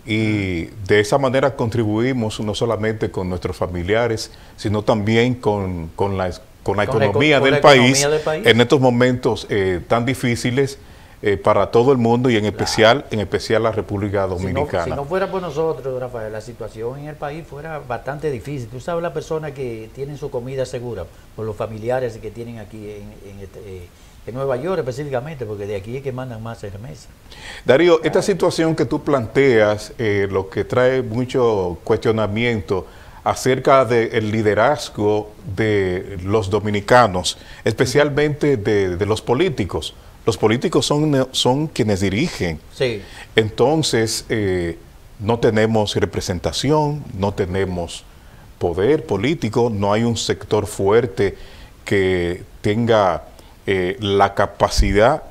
y de esa manera contribuimos no solamente con nuestros familiares, sino también con, con, la, con la, con economía, la, del con país, economía del país en estos momentos eh, tan difíciles eh, para todo el mundo y en especial, claro. en especial la República Dominicana. Si no, si no fuera por nosotros, Rafael, la situación en el país fuera bastante difícil. Tú sabes, la persona que tiene su comida segura por los familiares que tienen aquí en, en este... Eh, en Nueva York específicamente, porque de aquí es que mandan más remesas. Darío, claro. esta situación que tú planteas, eh, lo que trae mucho cuestionamiento acerca del liderazgo de los dominicanos, especialmente de, de los políticos. Los políticos son, son quienes dirigen. Sí. Entonces, eh, no tenemos representación, no tenemos poder político, no hay un sector fuerte que tenga Eh, la capacidad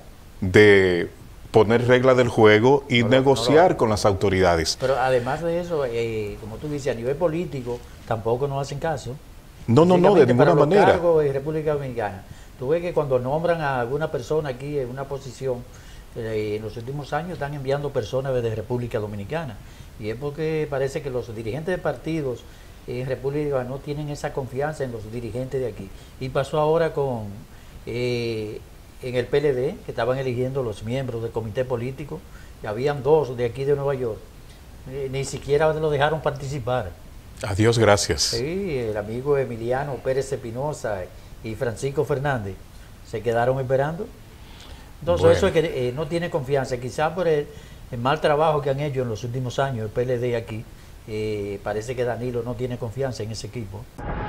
de poner reglas del juego y no, negociar no, no. con las autoridades. Pero además de eso, eh, como tú dices, a nivel político tampoco nos hacen caso. No, no, no, de ninguna para los manera. Cargos en República Dominicana. Tú ves que cuando nombran a alguna persona aquí en una posición, eh, en los últimos años están enviando personas desde República Dominicana. Y es porque parece que los dirigentes de partidos en República no tienen esa confianza en los dirigentes de aquí. Y pasó ahora con... Eh, en el P L D, que estaban eligiendo los miembros del comité político, y habían dos de aquí de Nueva York, Ni, ni siquiera lo dejaron participar. Adiós, gracias. Sí, el amigo Emiliano Pérez Espinosa y Francisco Fernández se quedaron esperando. Entonces bueno. Eso es que eh, no tiene confianza, quizás por el, el mal trabajo que han hecho en los últimos años el P L D aquí, eh, parece que Danilo no tiene confianza en ese equipo.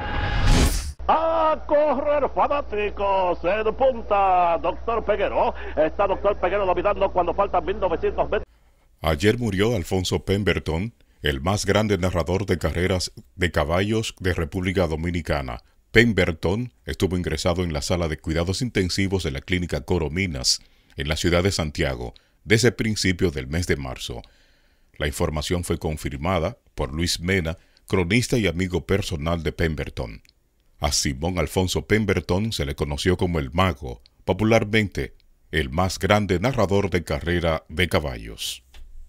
A correr, fanáticos, en punta, doctor Peguero. Está doctor Peguero dominando cuando faltan mil novecientos metros. Ayer murió Alfonso Pemberton, el más grande narrador de carreras de caballos de República Dominicana. Pemberton estuvo ingresado en la sala de cuidados intensivos de la clínica Corominas, en la ciudad de Santiago, desde principios del mes de marzo. La información fue confirmada por Luis Mena, cronista y amigo personal de Pemberton. A Simón Alfonso Pemberton se le conoció como el Mago, popularmente el más grande narrador de carrera de caballos.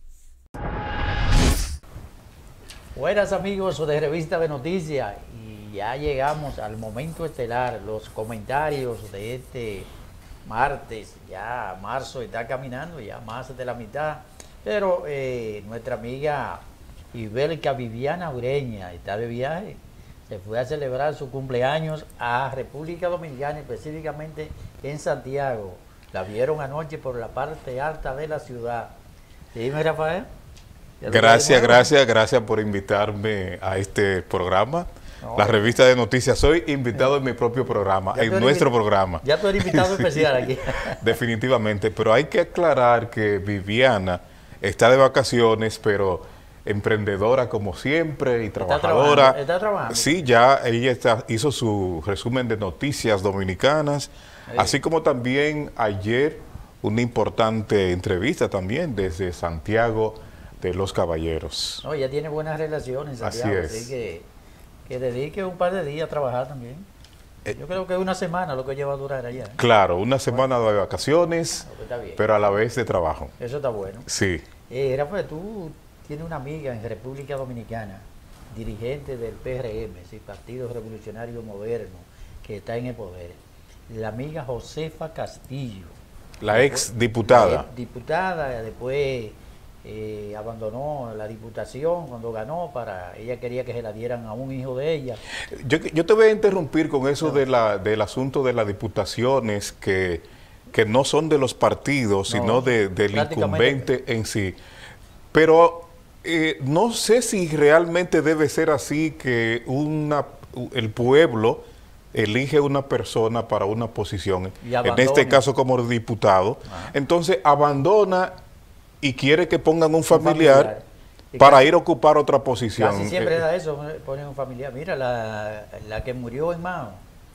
Buenas amigos de Revista de Noticias, y ya llegamos al momento estelar, los comentarios de este martes. Ya marzo está caminando, ya más de la mitad, pero eh, nuestra amiga Ibérica Viviana Ureña está de viaje. Se fue a celebrar su cumpleaños a República Dominicana, específicamente en Santiago. La vieron anoche por la parte alta de la ciudad. Dime, Rafael. Gracias, gracias, gracias por invitarme a este programa. No, la revista de noticias. Soy invitado en mi propio programa, en nuestro programa. Ya tú eres invitado especial aquí. Definitivamente, pero hay que aclarar que Viviana está de vacaciones, pero emprendedora como siempre y trabajadora. ¿Está trabajando? ¿Está trabajando? Sí, ya ella está, hizo su resumen de noticias dominicanas, sí. Así como también ayer una importante entrevista también desde Santiago de los Caballeros. No, ya tiene buenas relaciones en Santiago, así es. Así que, que dedique un par de días a trabajar también. Eh, Yo creo que es una semana lo que lleva a durar allá. ¿eh? Claro, una semana bueno. de vacaciones, no, pero a la vez de trabajo. Eso está bueno. Sí. Eh, Rafael, tú tienes una amiga en República Dominicana, dirigente del P R M, ¿sí? Partido Revolucionario Moderno, que está en el poder. La amiga Josefa Castillo. La ex diputada. La diputada, después eh, abandonó la diputación cuando ganó, para ella quería que se la dieran a un hijo de ella. Yo, yo te voy a interrumpir con eso no. de la, del asunto de las diputaciones que, que no son de los partidos, no, sino de, del incumbente en sí. Pero eh, no sé si realmente debe ser así, que una, el pueblo elige una persona para una posición, en este caso como diputado, ah. entonces abandona y quiere que pongan un familiar, un familiar. para casi, ir a ocupar otra posición. Casi siempre eh, da eso, ponen un familiar. Mira, la, la que murió en Mao,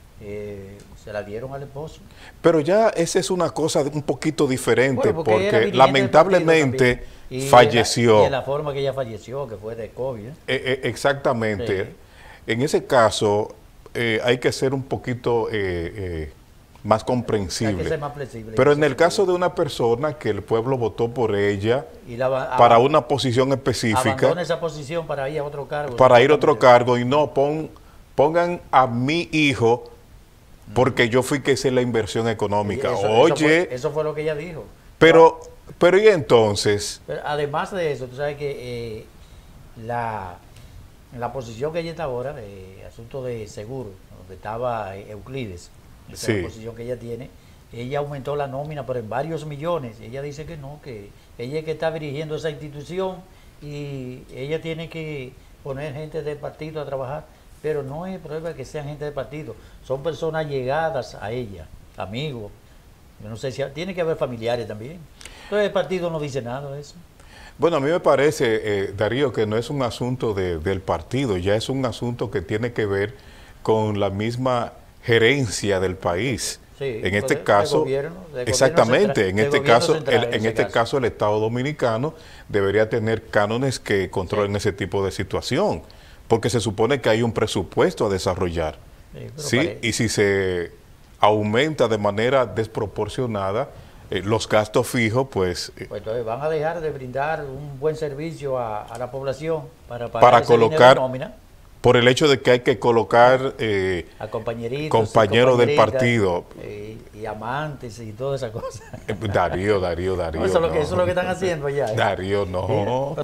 eh, se la dieron al esposo. Pero ya esa es una cosa un poquito diferente, bueno, porque, porque lamentablemente y falleció. Y de la forma que ella falleció, que fue de COVID. ¿eh? Eh, eh, exactamente. Sí. En ese caso, Eh, hay que ser un poquito eh, eh, más comprensible. Hay que ser más flexible. Pero en el caso de una persona que el pueblo votó por ella y la, a, para una posición específica, abandona esa posición para ir a otro cargo. Para ir a otro cargo y no pon, pongan a mi hijo porque yo fui que hice la inversión económica. Eso, Oye, eso fue, eso fue lo que ella dijo. Pero, pero y entonces. Pero además de eso, tú sabes que eh, la en la posición que ella está ahora, de asunto de seguro, donde estaba Euclides, esa sí. es la posición que ella tiene, ella aumentó la nómina, pero en varios millones. Ella dice que no, que ella es que está dirigiendo esa institución y ella tiene que poner gente del partido a trabajar, pero no es prueba que sean gente del partido, son personas llegadas a ella, amigos. Yo no sé si tiene que haber familiares también. Entonces el partido no dice nada de eso. Bueno, a mí me parece, eh, Darío, que no es un asunto de, del partido, ya es un asunto que tiene que ver con la misma gerencia del país. Sí, en este caso, gobierno, exactamente, central, en este caso, central, el, en, en este caso. caso el Estado Dominicano debería tener cánones que controlen sí. ese tipo de situación, porque se supone que hay un presupuesto a desarrollar. Sí, ¿sí? Y si se aumenta de manera desproporcionada Eh, los gastos fijos, pues... Eh, pues entonces van a dejar de brindar un buen servicio a, a la población para pagar para ese colocar, dinero de nómina. Por el hecho de que hay que colocar eh, a compañeritos, compañeros del partido. Eh, y amantes y todas esas cosas. Darío, Darío, Darío. No, eso, no. Es lo que, eso es lo que están haciendo ya. ¿eh? Darío, no.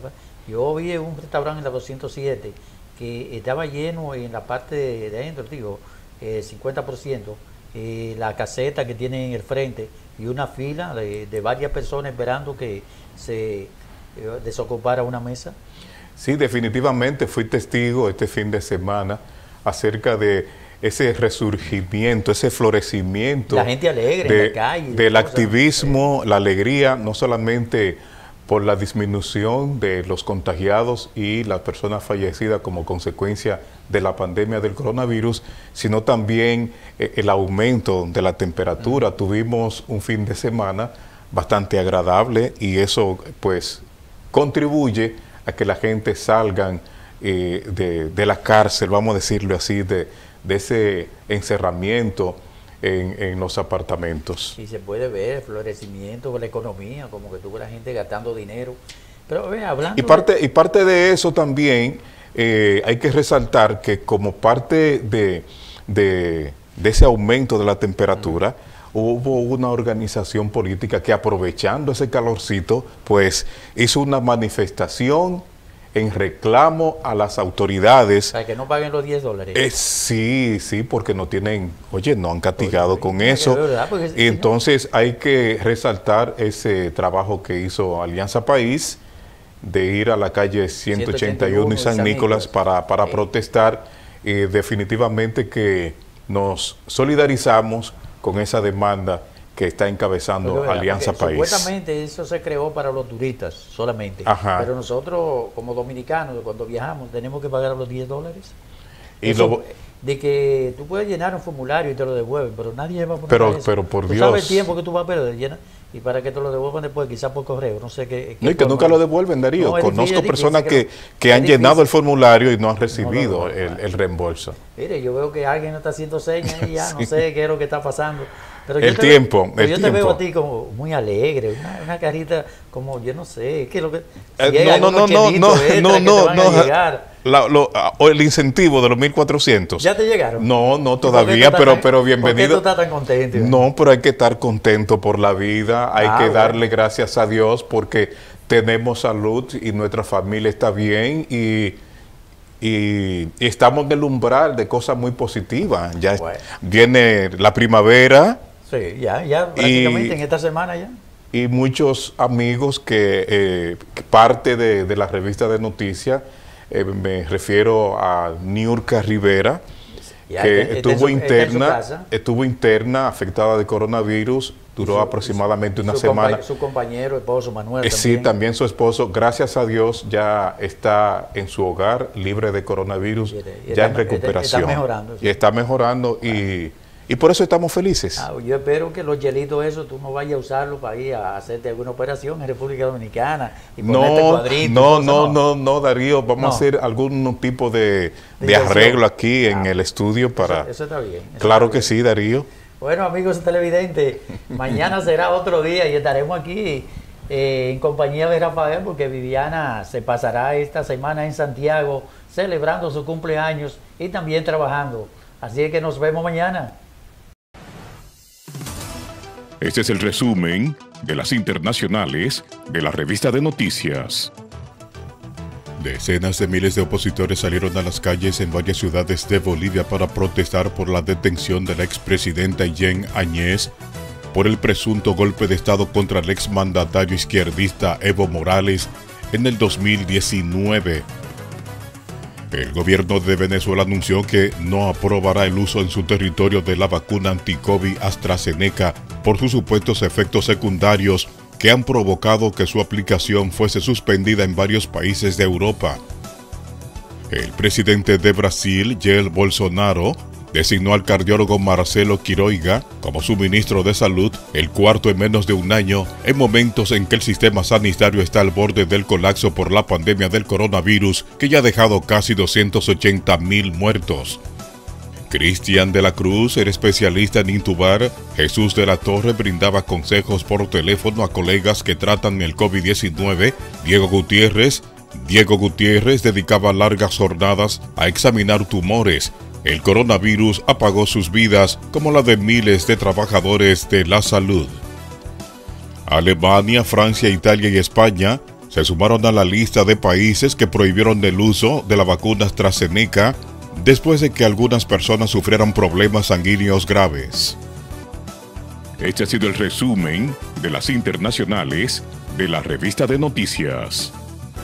Yo vi un restaurante en la doscientos siete que estaba lleno en la parte de, de adentro, digo, eh, cincuenta por ciento, eh, la caseta que tiene en el frente y una fila de, de varias personas esperando que se eh, desocupara una mesa. Sí, definitivamente fui testigo este fin de semana acerca de ese resurgimiento, ese florecimiento. La gente alegre de, en la calle. Del activismo, sí. La alegría, no solamente por la disminución de los contagiados y las personas fallecidas como consecuencia de la pandemia del coronavirus, sino también eh, el aumento de la temperatura. Uh-huh. Tuvimos un fin de semana bastante agradable y eso pues contribuye a que la gente salgan eh, de, de la cárcel, vamos a decirlo así, de, de ese encerramiento en, en los apartamentos. Y se puede ver el florecimiento de la economía, como que tuvo la gente gastando dinero. Pero ve, hablando y parte, de... y parte de eso también eh, hay que resaltar que como parte de, de, de ese aumento de la temperatura, uh-huh. hubo una organización política que aprovechando ese calorcito, pues hizo una manifestación en reclamo a las autoridades. Para que no paguen los diez dólares. Eh, sí, sí, porque no tienen, oye, no han castigado oye, con eso. Verdad, y entonces no. Hay que resaltar ese trabajo que hizo Alianza País de ir a la calle ciento ochenta y uno y San, San Nicolás, Nicolás para, para sí. protestar. Eh, definitivamente que nos solidarizamos con esa demanda que está encabezando pero, Alianza País. Supuestamente eso se creó para los turistas solamente. Ajá. Pero nosotros, como dominicanos, cuando viajamos, tenemos que pagar los diez dólares. Y eso, lo, de que tú puedes llenar un formulario y te lo devuelven, pero nadie va a poner pero, eso. Pero por tú Dios. sabes el tiempo que tú vas a perder, llena, y para que te lo devuelvan después, quizás por correo, no sé qué. No, y que nunca lo devuelven, Darío. No, Conozco difícil, personas que, que han difícil. llenado el formulario y no han recibido no, no, no, el, el reembolso. Mire, yo veo que alguien no está haciendo señas y ya, sí. no sé qué es lo que está pasando. Pero el tiempo, veo, el yo tiempo. te veo a ti como muy alegre, una, una carita como, yo no sé, ¿qué es lo que...? Si eh, no, no, no, no, no, no, no, la, lo, el incentivo de los mil cuatrocientos. ¿Ya te llegaron? No, no todavía, pero, tan, pero bienvenido. ¿Por qué tú estás tan contento? No, pero hay que estar contento por la vida, hay ah, que bueno. darle gracias a Dios porque tenemos salud y nuestra familia está bien y... Y, y estamos en el umbral de cosas muy positivas. Ya bueno. viene la primavera. Sí, ya, ya prácticamente y, en esta semana ya. Y muchos amigos que, eh, que parte de, de la revista de noticias, eh, me refiero a Niurka Rivera, ya, que este, estuvo, este interna, estuvo interna, afectada de coronavirus, duró su, aproximadamente una su semana. Su compañero, esposo Manuel. Eh, también. Sí, también su esposo, gracias a Dios, ya está en su hogar, libre de coronavirus, y de, y ya está, en recuperación. Está mejorando. Sí. Y está mejorando y, y por eso estamos felices. Ah, yo espero que los hielitos esos tú no vayas a usarlos para ir a hacerte alguna operación en República Dominicana y no, ponerte cuadritos. No, no, no, no, Darío, vamos no. a hacer algún tipo de, de arreglo aquí en ah, el estudio para... Eso, eso está bien. Eso claro está que bien. sí, Darío. Bueno, amigos televidentes, mañana será otro día y estaremos aquí eh, en compañía de Rafael porque Viviana se pasará esta semana en Santiago celebrando su cumpleaños y también trabajando. Así que nos vemos mañana. Este es el resumen de las internacionales de la revista de noticias. Decenas de miles de opositores salieron a las calles en varias ciudades de Bolivia para protestar por la detención de la expresidenta Yen Áñez por el presunto golpe de Estado contra el exmandatario izquierdista Evo Morales en el dos mil diecinueve. El gobierno de Venezuela anunció que no aprobará el uso en su territorio de la vacuna anti-COVID AstraZeneca por sus supuestos efectos secundarios que han provocado que su aplicación fuese suspendida en varios países de Europa. El presidente de Brasil, Jair Bolsonaro, designó al cardiólogo Marcelo Quiroga como su ministro de Salud, el cuarto en menos de un año, en momentos en que el sistema sanitario está al borde del colapso por la pandemia del coronavirus, que ya ha dejado casi doscientos ochenta mil muertos. Cristian de la Cruz era especialista en intubar. Jesús de la Torre brindaba consejos por teléfono a colegas que tratan el COVID diecinueve. Diego Gutiérrez, Diego Gutiérrez dedicaba largas jornadas a examinar tumores. El coronavirus apagó sus vidas como la de miles de trabajadores de la salud. Alemania, Francia, Italia y España se sumaron a la lista de países que prohibieron el uso de la vacuna AstraZeneca después de que algunas personas sufrieran problemas sanguíneos graves. Este ha sido el resumen de las internacionales de la revista de noticias.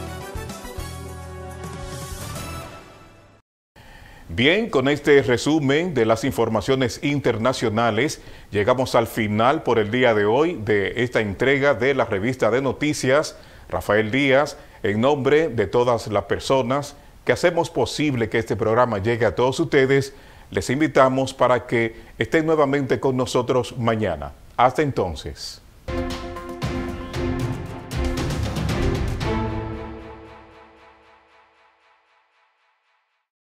Bien, con este resumen de las informaciones internacionales, llegamos al final por el día de hoy de esta entrega de la revista de noticias. Rafael Díaz, en nombre de todas las personas que hacemos posible que este programa llegue a todos ustedes, les invitamos para que estén nuevamente con nosotros mañana. Hasta entonces.